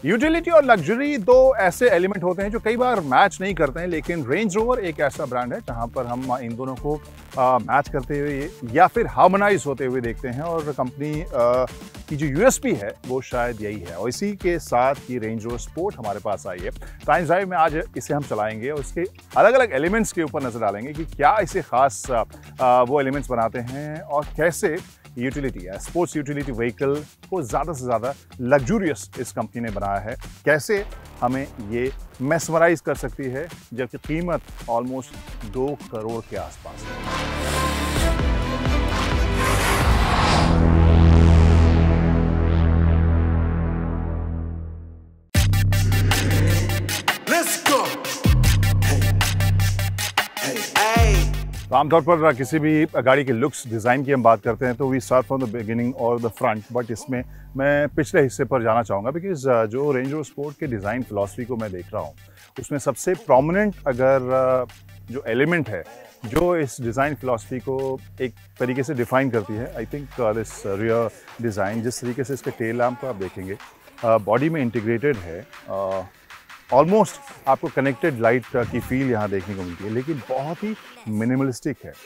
Utility और luxury दो ऐसे एलिमेंट होते हैं जो कई बार मैच नहीं करते हैं, लेकिन रेंज रोवर एक ऐसा ब्रांड है जहां पर हम इन दोनों को मैच करते हुए या फिर हार्मोनाइज होते हुए देखते हैं। और कंपनी की जो यूएसपी है वो शायद यही है, और इसी के साथ ये रेंज रोवर स्पोर्ट हमारे पास आई है। टाइम्स ड्राइव में आज इसे हम चलाएंगे और इसके अलग अलग एलिमेंट्स के ऊपर नजर डालेंगे कि क्या इसे खास वो एलिमेंट्स बनाते हैं और कैसे यूटिलिटी है स्पोर्ट्स यूटिलिटी व्हीकल को ज़्यादा से ज़्यादा लग्जूरियस इस कंपनी ने बनाया है। कैसे हमें ये मेस्मराइज कर सकती है जबकि कीमत ऑलमोस्ट 2 करोड़ के आसपास है। तो आमतौर पर किसी भी गाड़ी के लुक्स डिज़ाइन की हम बात करते हैं तो we start from the beginning और द फ्रंट, बट इसमें मैं पिछले हिस्से पर जाना चाहूँगा बिकॉज जो रेंज रोवर स्पोर्ट के डिज़ाइन फिलॉसफी को मैं देख रहा हूँ उसमें सबसे प्रोमिनेंट अगर जो एलिमेंट है जो इस डिज़ाइन फिलॉसफी को एक तरीके से डिफ़ाइन करती है, I think this rear design. जिस तरीके से इसके टेल लैम्प को आप देखेंगे बॉडी में इंटीग्रेटेड है, ऑलमोस्ट आपको कनेक्टेड लाइट की फील यहाँ देखने को मिलती है, लेकिन बहुत ही मिनिमलिस्टिक है।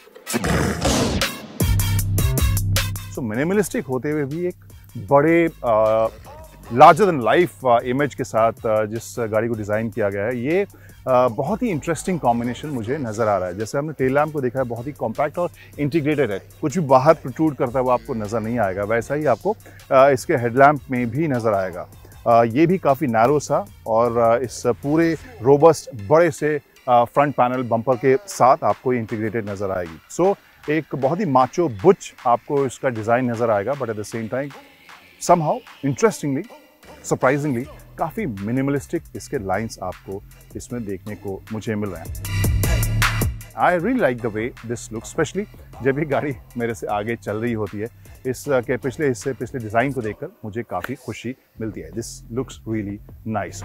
सो मिनिमलिस्टिक होते हुए भी एक बड़े लार्जर देन लाइफ इमेज के साथ जिस गाड़ी को डिज़ाइन किया गया है, ये बहुत ही इंटरेस्टिंग कॉम्बिनेशन मुझे नज़र आ रहा है। जैसे हमने टेल लैम्प को देखा है, बहुत ही कॉम्पैक्ट और इंटीग्रेटेड है, कुछ भी बाहर प्रोट्रूड करता हुआ आपको नज़र नहीं आएगा। वैसा ही आपको इसके हेडलैम्प में भी नज़र आएगा। ये भी काफ़ी नैरो सा और इस पूरे रोबस्ट बड़े से फ्रंट पैनल बम्पर के साथ आपको इंटीग्रेटेड नज़र आएगी। सो एक बहुत ही माचो बुच आपको इसका डिज़ाइन नज़र आएगा, but at the same time somehow interestingly surprisingly काफ़ी मिनिमलिस्टिक इसके लाइंस आपको इसमें देखने को मुझे मिल रहे हैं। I really like the way this look, especially जब ये गाड़ी मेरे से आगे चल रही होती है। इसके पिछले हिस्से पिछले डिज़ाइन को देखकर मुझे काफ़ी खुशी मिलती है। This looks really nice.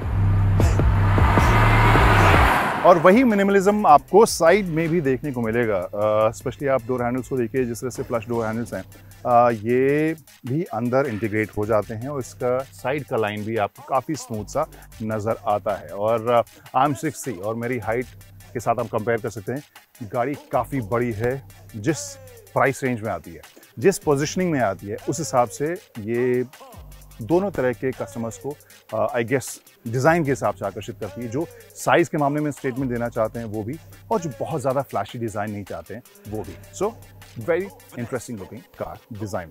और वही मिनिमलिज्म आपको साइड में भी देखने को मिलेगा, स्पेशली आप डोर हैंडल्स को देखिए, जिस तरह से फ्लश डोर हैंडल्स हैं ये भी अंदर इंटीग्रेट हो जाते हैं और इसका साइड का लाइन भी आपको काफ़ी स्मूथ सा नज़र आता है। और आई एम 6'3" और मेरी हाइट के साथ आप कंपेयर कर सकते हैं, गाड़ी काफ़ी बड़ी है। जिस प्राइस रेंज में आती है, जिस पोजीशनिंग में आती है, उस हिसाब से ये दोनों तरह के कस्टमर्स को आई गेस डिज़ाइन के हिसाब से आकर्षित करती है, जो साइज़ के मामले में स्टेटमेंट देना चाहते हैं वो भी, और जो बहुत ज़्यादा फ्लैशी डिज़ाइन नहीं चाहते हैं वो भी। So very interesting looking car design.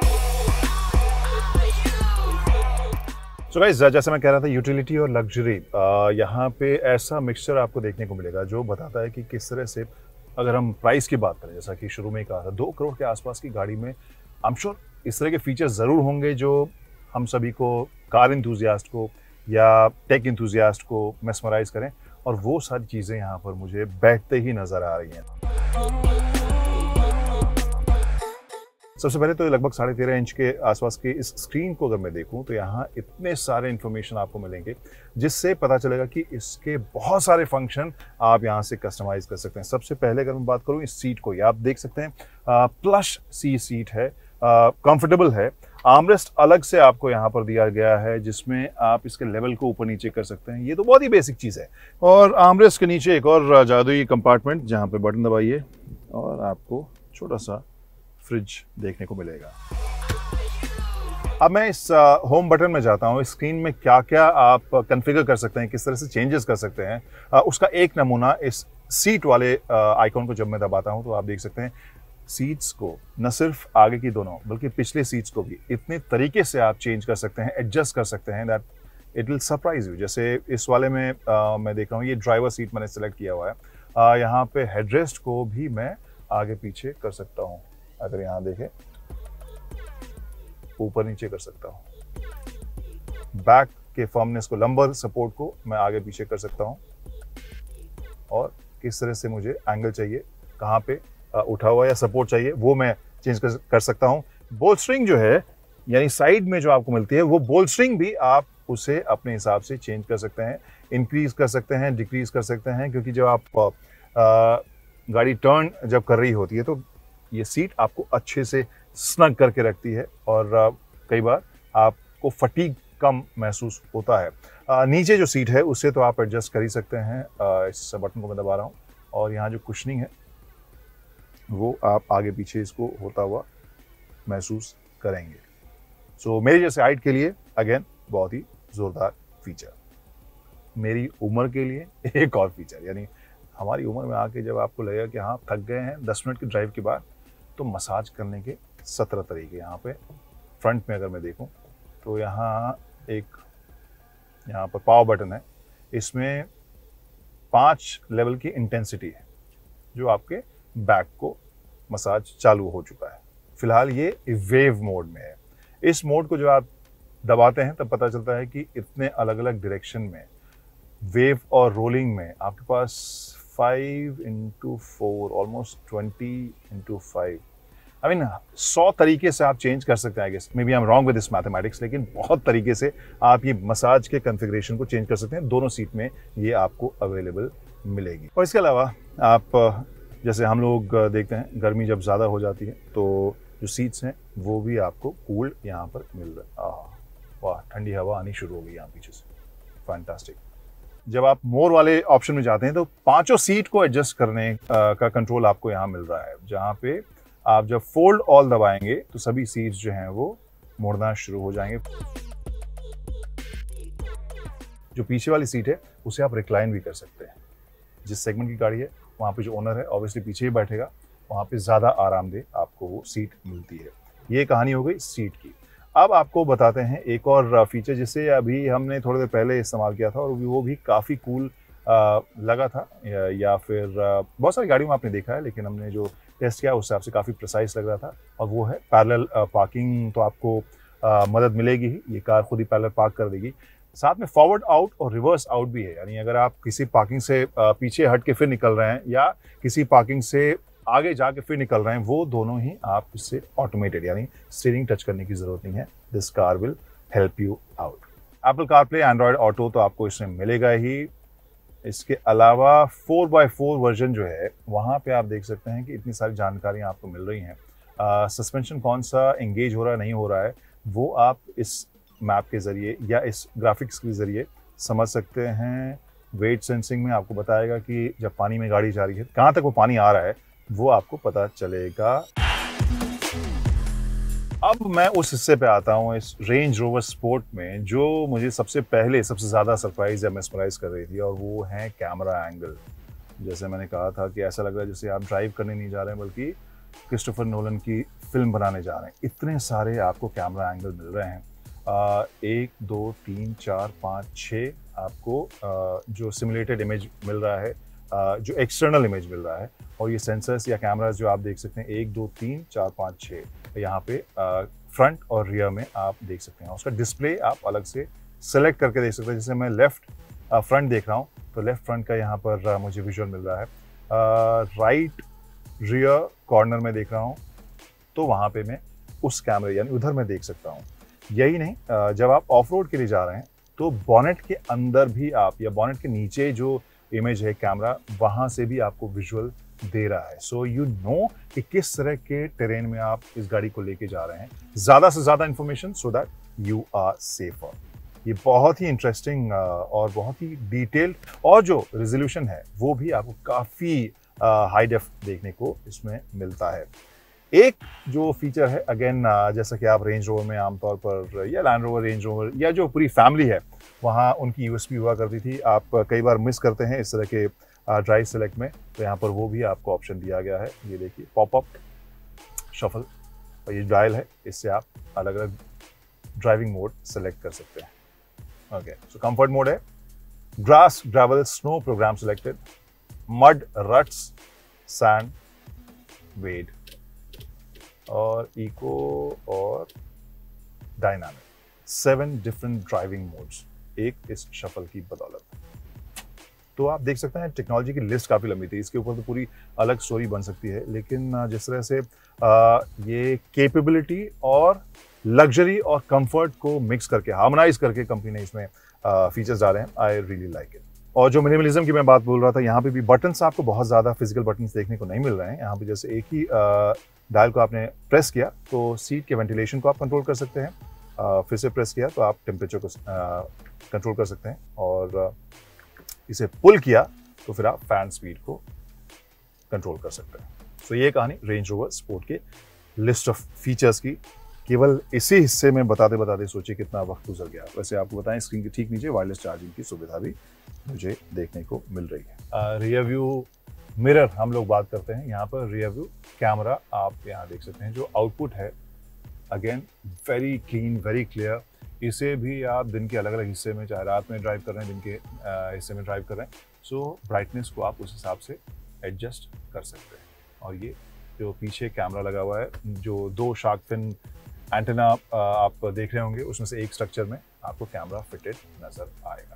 So guys, जैसे मैं कह रहा था, यूटिलिटी और लग्जरी, यहाँ पे ऐसा मिक्सचर आपको देखने को मिलेगा जो बताता है कि किस तरह से, अगर हम प्राइस की बात करें, जैसा कि शुरू में ही कहा था, 2 करोड़ के आसपास की गाड़ी में आई एम श्योर इस तरह के फीचर्स ज़रूर होंगे जो हम सभी को, कार इंथुजियास्ट को या टेक इंथुजियास्ट को मेस्मराइज करें, और वो सारी चीज़ें यहाँ पर मुझे बैठते ही नज़र आ रही हैं। सबसे पहले तो लगभग 13.5 इंच के आसपास की इस स्क्रीन को अगर मैं देखूं तो यहाँ इतने सारे इन्फॉर्मेशन आपको मिलेंगे जिससे पता चलेगा कि इसके बहुत सारे फंक्शन आप यहाँ से कस्टमाइज कर सकते हैं। सबसे पहले अगर मैं बात करूँ इस सीट को, ये आप देख सकते हैं प्लश सी सीट है, कंफर्टेबल है। आर्मरेस्ट अलग से आपको यहाँ पर दिया गया है जिसमें आप इसके लेवल को ऊपर नीचे कर सकते हैं, ये तो बहुत ही बेसिक चीज़ है। और आर्मरेस्ट के नीचे एक और जादुई कंपार्टमेंट जहाँ पे बटन दबाइए और आपको छोटा सा फ्रिज देखने को मिलेगा। अब मैं इस होम बटन में जाता हूँ। स्क्रीन में क्या क्या आप कॉन्फ़िगर कर सकते हैं, किस तरह से चेंजेस कर सकते हैं, उसका एक नमूना इस सीट वाले आइकॉन को जब मैं दबाता हूँ तो आप देख सकते हैं सीट्स को, न सिर्फ आगे की दोनों बल्कि पिछले सीट्स को भी इतने तरीके से आप चेंज कर सकते हैं, एडजस्ट कर सकते हैं, that it will surprise you. जैसे इस वाले में मैं देख रहा हूँ, ये ड्राइवर सीट मैंने सेलेक्ट किया हुआ है। यहाँ पे हेडरेस्ट को भी मैं आगे पीछे कर सकता हूँ, अगर यहाँ देखें ऊपर नीचे कर सकता हूँ। बैक के फर्मनेस को, लंबर सपोर्ट को मैं आगे पीछे कर सकता हूँ, और किस तरह से मुझे एंगल चाहिए, कहाँ पे उठा हुआ या सपोर्ट चाहिए, वो मैं चेंज कर सकता हूँ। बोल्स्टरिंग जो है, यानी साइड में जो आपको मिलती है, वो बोल्स्टरिंग भी आप उसे अपने हिसाब से चेंज कर सकते हैं, इंक्रीज कर सकते हैं, डिक्रीज कर सकते हैं, क्योंकि जब आप गाड़ी टर्न जब कर रही होती है तो ये सीट आपको अच्छे से स्नग करके रखती है, और कई बार आपको फटीग कम महसूस होता है। नीचे जो सीट है उससे तो आप एडजस्ट कर ही सकते हैं। इस बटन को मैं दबा रहा हूँ और यहाँ जो कुशनिंग है वो आप आगे पीछे इसको होता हुआ महसूस करेंगे। सो मेरे जैसे हाइट के लिए अगेन बहुत ही ज़ोरदार फीचर। मेरी उम्र के लिए एक और फीचर, यानी हमारी उम्र में आके जब आपको लगेगा कि हाँ थक गए हैं 10 मिनट की ड्राइव के बाद, तो मसाज करने के 17 तरीके यहाँ पे फ्रंट में अगर मैं देखूँ तो यहाँ पर पावर बटन है, इसमें 5 लेवल की इंटेंसिटी है जो आपके बैक को मसाज चालू हो चुका है। फिलहाल ये वेव मोड में है। इस मोड को जो आप दबाते हैं तब पता चलता है कि इतने अलग अलग डायरेक्शन में वेव और रोलिंग में आपके पास 5x4 almost 20x5 I mean 100 तरीके से आप चेंज कर सकते हैं। I guess maybe I am wrong with this mathematics, लेकिन बहुत तरीके से आप ये मसाज के कॉन्फ़िगरेशन को चेंज कर सकते हैं। दोनों सीट में ये आपको अवेलेबल मिलेगी। और इसके अलावा आप जैसे हम लोग देखते हैं गर्मी जब ज़्यादा हो जाती है तो जो सीट्स हैं वो भी आपको कूल्ड यहाँ पर मिल रहा है। वाह, ठंडी हवा आनी शुरू हो गई यहाँ पीछे से, फैंटास्टिक। जब आप मोर वाले ऑप्शन में जाते हैं तो पांचों सीट को एडजस्ट करने का कंट्रोल आपको यहाँ मिल रहा है, जहाँ पे आप जब फोल्ड ऑल दबाएंगे तो सभी सीट्स जो हैं वो मुड़ना शुरू हो जाएंगे। जो पीछे वाली सीट है उसे आप रिक्लाइन भी कर सकते हैं। जिस सेगमेंट की गाड़ी है वहाँ पे जो ओनर है ऑब्वियसली पीछे ही बैठेगा, वहाँ पे ज़्यादा आरामदेह आपको वो सीट मिलती है। ये कहानी हो गई सीट की। अब आपको बताते हैं एक और फीचर जिसे अभी हमने थोड़ी देर पहले इस्तेमाल किया था और वो भी काफ़ी कूल लगा था, या फिर बहुत सारी गाड़ियों में आपने देखा है, लेकिन हमने जो टेस्ट किया उस हिसाब से काफ़ी प्रिसाइज लग रहा था। और वो है पैरेलल पार्किंग। तो आपको मदद मिलेगी ही, ये कार खुद ही पैरेलल पार्क कर देगी। साथ में फॉरवर्ड आउट और रिवर्स आउट भी है, यानी अगर आप किसी पार्किंग से पीछे हट के फिर निकल रहे हैं या किसी पार्किंग से आगे जाके फिर निकल रहे हैं, वो दोनों ही आप इससे ऑटोमेटेड, यानी स्टीयरिंग टच करने की जरूरत नहीं है। This car will help you out. Apple CarPlay, Android Auto तो आपको इसमें मिलेगा ही। इसके अलावा 4x4 वर्जन जो है वहाँ पे आप देख सकते हैं कि इतनी सारी जानकारियाँ आपको मिल रही हैं। सस्पेंशन कौन सा एंगेज हो रहा है, नहीं हो रहा है, वो आप इस मैप के ज़रिए या इस ग्राफिक्स के ज़रिए समझ सकते हैं। वेट सेंसिंग में आपको बताएगा कि जब पानी में गाड़ी जा रही है कहाँ तक वो पानी आ रहा है, वो आपको पता चलेगा। अब मैं उस हिस्से पे आता हूँ इस रेंज रोवर स्पोर्ट में जो मुझे सबसे ज़्यादा सरप्राइज या मेस्मराइज कर रही थी, और वो है कैमरा एंगल। जैसे मैंने कहा था कि ऐसा लग रहा है जैसे आप ड्राइव करने नहीं जा रहे हैं बल्कि क्रिस्टोफर नोलन की फिल्म बनाने जा रहे हैं। इतने सारे आपको कैमरा एंगल मिल रहे हैं। 1 2 3 4 5 6 आपको जो सिमुलेटेड इमेज मिल रहा है, जो एक्सटर्नल इमेज मिल रहा है, और ये सेंसर्स या कैमरास जो आप देख सकते हैं 1 2 3 4 5 6 यहाँ पे फ्रंट और रियर में आप देख सकते हैं। उसका डिस्प्ले आप अलग से सेलेक्ट करके देख सकते हैं। जैसे मैं लेफ्ट फ्रंट देख रहा हूँ तो लेफ्ट फ्रंट का यहाँ पर मुझे विजुअल मिल रहा है। राइट रियर कॉर्नर में देख रहा हूँ तो वहाँ पे मैं उस कैमरे यानी उधर मैं देख सकता हूँ। यही नहीं, जब आप ऑफ रोड के लिए जा रहे हैं तो बॉनेट के अंदर भी आप या बॉनेट के नीचे जो इमेज है कैमरा, वहाँ से भी आपको विजुअल दे रहा है। सो यू नो कि किस तरह के टेरेन में आप इस गाड़ी को लेके जा रहे हैं। ज़्यादा से ज़्यादा information so that you are safer. ये बहुत ही इंटरेस्टिंग और बहुत ही डिटेल्ड, और जो रेजोल्यूशन है वो भी आपको काफ़ी हाई डेफ देखने को इसमें मिलता है। एक जो फीचर है अगेन, जैसा कि आप रेंज रोवर में आमतौर पर या लैंड रोवर, रेंज रोवर या जो पूरी फैमिली है वहाँ उनकी यूएसपी हुआ करती थी, आप कई बार मिस करते हैं इस तरह के ड्राइव सेलेक्ट में, तो यहाँ पर वो भी आपको ऑप्शन दिया गया है। ये देखिए पॉपअप शफल, और ये डायल है, इससे आप अलग अलग ड्राइविंग मोड सेलेक्ट कर सकते हैं। ओके, सो कंफर्ट मोड है, grass, gravel, snow program selected, mud, ruts, sand, wade, और इको और डायनामिक। 7 डिफरेंट ड्राइविंग मोड्स एक इस शफल की बदौलत। तो आप देख सकते हैं टेक्नोलॉजी की लिस्ट काफ़ी लंबी थी, इसके ऊपर तो पूरी अलग स्टोरी बन सकती है, लेकिन जिस तरह से ये कैपेबिलिटी और लग्जरी और कंफर्ट को मिक्स करके, हार्मोनाइज करके कंपनी ने इसमें फीचर्स डाले हैं, आई रियली लाइक इट। और जो मिनिमलिज्म की मैं बात बोल रहा था, यहाँ पे भी बटन्स आपको बहुत ज़्यादा फिजिकल बटन्स देखने को नहीं मिल रहे हैं। यहाँ पे जैसे एक ही डायल को आपने प्रेस किया तो सीट के वेंटिलेशन को आप कंट्रोल कर सकते हैं, फिर से प्रेस किया तो आप टेम्परेचर को कंट्रोल कर सकते हैं, और इसे पुल किया तो फिर आप फैन स्पीड को कंट्रोल कर सकते हैं। सो ये कहानी रेंज रोवर स्पोर्ट के लिस्ट ऑफ फीचर्स की। केवल इसी हिस्से में बताते बताते सोचिए कितना वक्त गुजर गया। वैसे आपको बताएं, स्क्रीन के ठीक नीचे वायरलेस चार्जिंग की सुविधा भी मुझे देखने को मिल रही है। रियर व्यू मिरर हम लोग बात करते हैं, यहाँ पर रियर व्यू कैमरा आप यहाँ देख सकते हैं। जो आउटपुट है again very clean, very clear. इसे भी आप दिन के अलग अलग हिस्से में, चाहे रात में ड्राइव कर रहे हैं, दिन के हिस्से में ड्राइव कर रहे हैं, सो ब्राइटनेस को आप उस हिसाब से एडजस्ट कर सकते हैं। और ये जो पीछे कैमरा लगा हुआ है, जो 2 शार्क फिन एंटेना आप देख रहे होंगे, उसमें से एक स्ट्रक्चर में आपको कैमरा फिटेड नजर आएगा।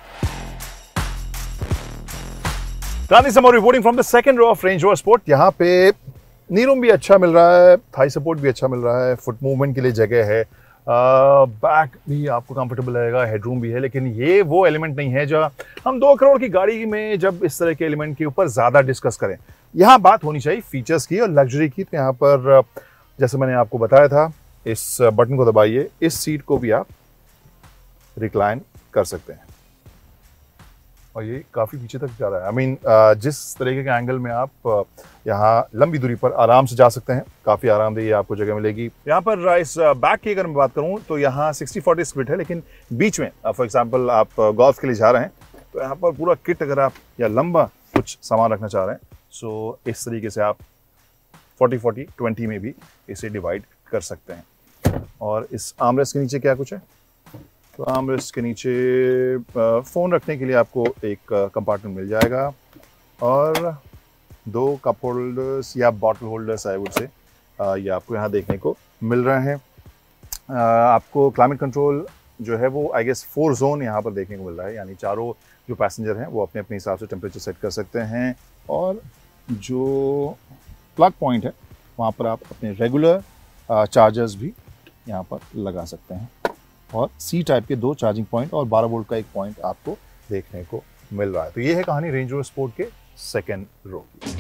Reporting from the second row of Range Rover Sport. यहाँ पे नी रूम भी अच्छा मिल रहा है, थाई सपोर्ट भी अच्छा मिल रहा है, फुट मूवमेंट के लिए जगह है, बैक भी आपको कंफर्टेबल रहेगा, हेडरूम भी है। लेकिन ये वो एलिमेंट नहीं है जो हम 2 करोड़ की गाड़ी में जब इस तरह के एलिमेंट के ऊपर ज़्यादा डिस्कस करें। यहाँ बात होनी चाहिए फीचर्स की और लग्जरी की। तो यहाँ पर जैसे मैंने आपको बताया था, इस बटन को दबाइए, इस सीट को भी आप रिक्लाइन कर सकते हैं और ये काफ़ी पीछे तक जा रहा है। आई मीन जिस तरीके के एंगल में आप यहाँ लंबी दूरी पर आराम से जा सकते हैं, काफ़ी आरामदेह आपको जगह मिलेगी। यहाँ पर इस बैक की अगर मैं बात करूँ तो यहाँ 60-40 स्प्लिट है, लेकिन बीच में फॉर एग्जांपल आप गोल्फ के लिए जा रहे हैं तो यहाँ पर पूरा किट अगर आप या लंबा कुछ सामान रखना चाह रहे हैं, सो इस तरीके से आप 40-40-20 में भी इसे डिवाइड कर सकते हैं। और इस आर्मरेस्ट के नीचे क्या कुछ है, तो आर्मरेस्ट के नीचे फ़ोन रखने के लिए आपको एक कंपार्टमेंट मिल जाएगा और 2 कप होल्डर्स या bottle holders I would say ये आपको यहाँ देखने को मिल रहे हैं। आपको क्लाइमेट कंट्रोल जो है वो आई गेस 4 जोन यहाँ पर देखने को मिल रहा है, यानी चारों जो पैसेंजर हैं वो अपने अपने हिसाब से टेम्परेचर सेट कर सकते हैं। और जो प्लग पॉइंट है वहाँ पर आप अपने रेगुलर चार्जर्स भी यहाँ पर लगा सकते हैं। और सी टाइप के 2 चार्जिंग पॉइंट और 12 वोल्ट का एक पॉइंट आपको देखने को मिल रहा है। तो ये है कहानी रेंज रोवर स्पोर्ट के सेकंड रो की।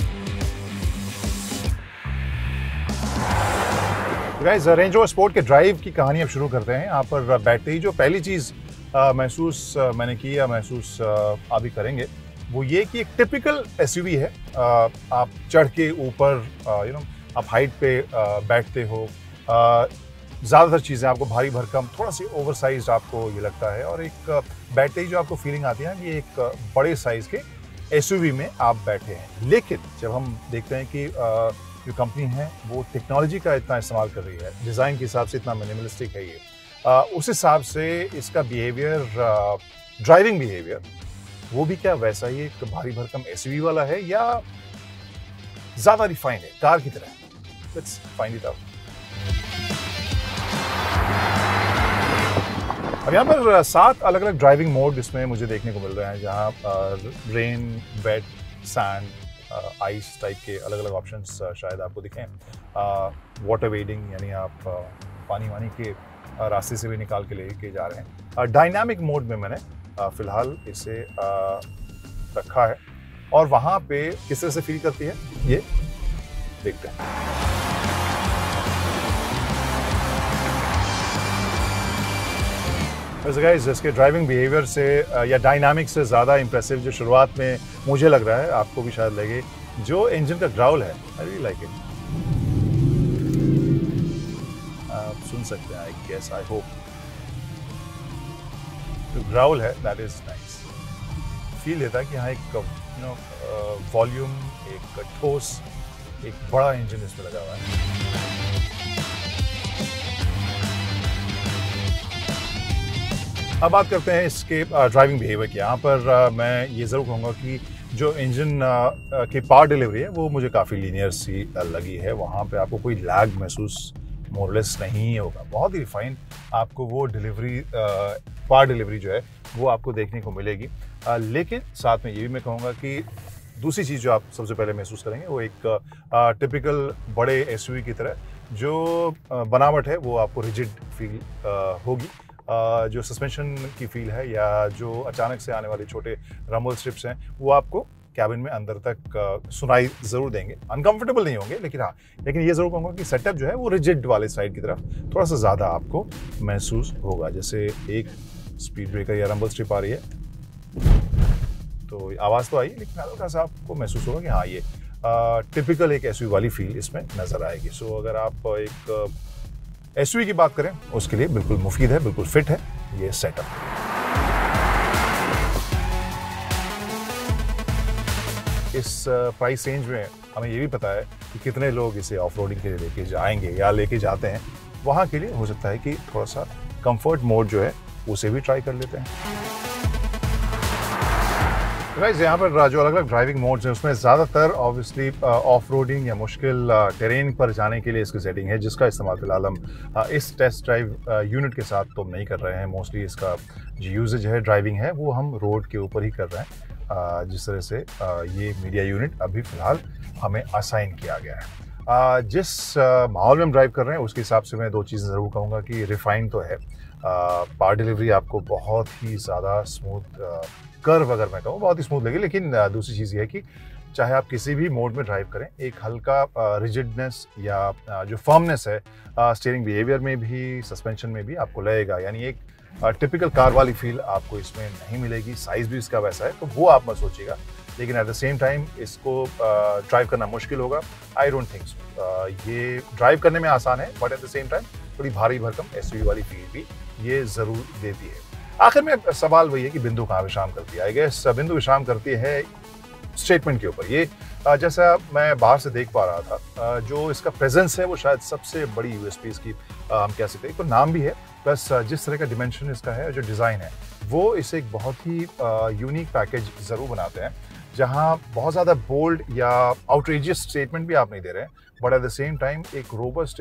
गाइस, रेंज रोवर स्पोर्ट के ड्राइव की कहानी अब शुरू करते हैं। यहाँ पर बैठते ही जो पहली चीज़ महसूस मैंने की या महसूस आप भी करेंगे, वो ये कि एक टिपिकल एसयूवी है। आप चढ़ के ऊपर आप हाइट पे बैठते हो, ज़्यादातर चीज़ें आपको भारी भरकम, थोड़ा सी ओवरसाइज्ड आपको ये लगता है, और एक बैठते ही जो आपको फीलिंग आती है कि एक बड़े साइज़ के एसयूवी में आप बैठे हैं। लेकिन जब हम देखते हैं कि जो कंपनी है वो टेक्नोलॉजी का इतना इस्तेमाल कर रही है, डिज़ाइन के हिसाब से इतना मिनिमलिस्टिक है ये, उस हिसाब से इसका बिहेवियर, ड्राइविंग बिहेवियर, वो भी क्या वैसा ही एक भारी भरकम एसयूवी वाला है या ज़्यादा रिफाइंड है कार की तरह? Let's find it out. अब यहाँ पर 7 अलग अलग ड्राइविंग मोड इसमें मुझे देखने को मिल रहे हैं, जहाँ rain, wet, sand, ice type के अलग अलग ऑप्शंस शायद आपको दिखें। वाटर वेडिंग, यानी आप पानी वानी के रास्ते से भी निकाल के लेके जा रहे हैं। डायनामिक मोड में मैंने फ़िलहाल इसे रखा है, और वहाँ पे किस तरह से फील करती है ये देखते हैं। वैसे गाइस, इसके ड्राइविंग बिहेवियर से या डायनामिक से ज़्यादा इंप्रेसिव जो शुरुआत में मुझे लग रहा है, आपको भी शायद लगे, जो इंजन का ग्राउल है, आई रियली लाइक इट। आप सुन सकते हैं, आई गेस, आई होप। जो ग्राउल है दैट इज नाइस, फील देता है कि यहाँ एक वॉल्यूम, एक ठोस, एक बड़ा इंजन इसमें लगा हुआ है। अब बात करते हैं इसके ड्राइविंग बिहेवियर की। यहाँ पर मैं ये ज़रूर कहूँगा कि जो इंजन की पावर डिलीवरी है वो मुझे काफ़ी लीनियर सी लगी है। वहाँ पे आपको कोई लैग महसूस मोरलेस नहीं होगा, बहुत ही रिफाइंड आपको वो डिलीवरी, पावर डिलीवरी जो है वो आपको देखने को मिलेगी। लेकिन साथ में ये भी मैं कहूँगा कि दूसरी चीज़ जो आप सबसे पहले महसूस करेंगे वो एक टिपिकल बड़े एसयूवी की तरह जो बनावट है वो आपको रिजिड फील होगी। जो सस्पेंशन की फील है या जो अचानक से आने वाले छोटे रंबल स्ट्रिप्स हैं वो आपको कैबिन में अंदर तक सुनाई ज़रूर देंगे। अनकंफर्टेबल नहीं होंगे, लेकिन ये ज़रूर कहूँगा कि सेटअप जो है वो रिजिड वाले साइड की तरफ थोड़ा सा ज़्यादा आपको महसूस होगा। जैसे एक स्पीड ब्रेकर या रंबल स्ट्रिप आ रही है, तो आवाज़ तो आई, लेकिन हल्का सा आपको महसूस होगा कि हाँ, ये टिपिकल एक एसयूवी वाली फील इसमें नज़र आएगी। सो अगर आप एक एसयूवी की बात करें, उसके लिए बिल्कुल मुफीद है, बिल्कुल फिट है ये सेटअप। इस प्राइस रेंज में हमें ये भी पता है कि कितने लोग इसे ऑफ रोडिंग के लिए लेके जाएंगे या लेके जाते हैं। वहाँ के लिए हो सकता है कि थोड़ा सा कंफर्ट मोड जो है उसे भी ट्राई कर लेते हैं। गाइस, यहाँ पर जो अलग अलग ड्राइविंग मोड्स हैं उसमें ज़्यादातर ऑब्वियसली ऑफ रोडिंग या मुश्किल टेरेन पर जाने के लिए इसकी सेटिंग है, जिसका इस्तेमाल फिलहाल हम इस टेस्ट ड्राइव यूनिट के साथ तो नहीं कर रहे हैं। मोस्टली इसका जो यूजेज है, ड्राइविंग है, वो हम रोड के ऊपर ही कर रहे हैं। जिस तरह से ये मीडिया यूनिट अभी फ़िलहाल हमें असाइन किया गया है। जिस माहौल में हम ड्राइव कर रहे हैं उसके हिसाब से मैं दो चीज़ें ज़रूर कहूँगा कि रिफाइन तो है। पावर डिलीवरी आपको बहुत ही ज़्यादा स्मूथ, कर्व अगर मैं कहूँ बहुत ही स्मूथ लगी। लेकिन दूसरी चीज़ ये है कि चाहे आप किसी भी मोड में ड्राइव करें, एक हल्का रिजिडनेस या जो फर्मनेस है स्टीयरिंग बिहेवियर में भी, सस्पेंशन में भी आपको लगेगा। यानी एक टिपिकल कार वाली फील आपको इसमें नहीं मिलेगी। साइज़ भी इसका वैसा है, तो वो आप मत सोचिएगा। लेकिन एट द सेम टाइम इसको ड्राइव करना मुश्किल होगा, आई डोंट थिंक सो। ये ड्राइव करने में आसान है, but at the same time थोड़ी भारी भरकम एसयूवी वाली फील भी ये ज़रूर देती है। आखिर में सवाल वही है कि बिंदु कहाँ विश्राम करती है। आई गेस बिंदु विश्राम करती है स्टेटमेंट के ऊपर। ये जैसा मैं बाहर से देख पा रहा था, जो इसका प्रेजेंस है वो शायद सबसे बड़ी यूएसपी इसकी हम कह सकते हैं। तो नाम भी है, प्लस जिस तरह का डिमेंशन इसका है, जो डिज़ाइन है, वो इसे एक बहुत ही यूनिक पैकेज ज़रूर बनाते हैं, जहाँ बहुत ज़्यादा बोल्ड या आउटरेजियस स्टेटमेंट भी आप नहीं दे रहे हैं, but at the same time एक रोबस्ट,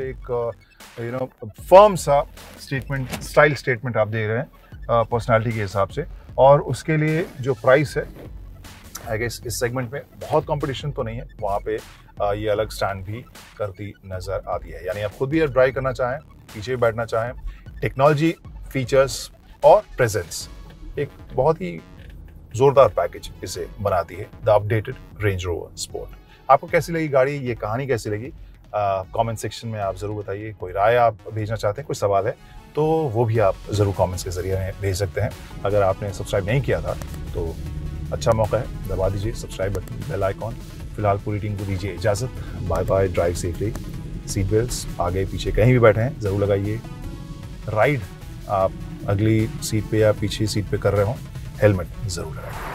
एक फर्म सा स्टेटमेंट, स्टाइल स्टेटमेंट आप दे रहे हैं पर्सनालिटी के हिसाब से। और उसके लिए जो प्राइस है, आई गेस इस सेगमेंट में बहुत कंपटीशन तो नहीं है, वहाँ पे ये अलग स्टैंड भी करती नज़र आती है। यानी आप खुद भी ड्राइव करना चाहें, पीछे भी बैठना चाहें, टेक्नोलॉजी, फीचर्स और प्रेजेंस, एक बहुत ही ज़ोरदार पैकेज इसे बनाती है the updated Range Rover Sport. आपको कैसी लगी गाड़ी, ये कहानी कैसी लगी, कमेंट सेक्शन में आप ज़रूर बताइए। कोई राय आप भेजना चाहते हैं, कोई सवाल है तो वो भी आप ज़रूर कमेंट्स के ज़रिए हमें भेज सकते हैं। अगर आपने सब्सक्राइब नहीं किया था तो अच्छा मौका है, दबा दीजिए सब्सक्राइब बटन, बेल आइकॉन। फिलहाल पूरी टीम को दीजिए इजाज़त। Bye bye, drive safely, seat belts आगे पीछे कहीं भी बैठे हैं ज़रूर लगाइए। राइड आप अगली सीट पे या पीछे सीट पे कर रहे हो, हेलमेट ज़रूर लगाइए।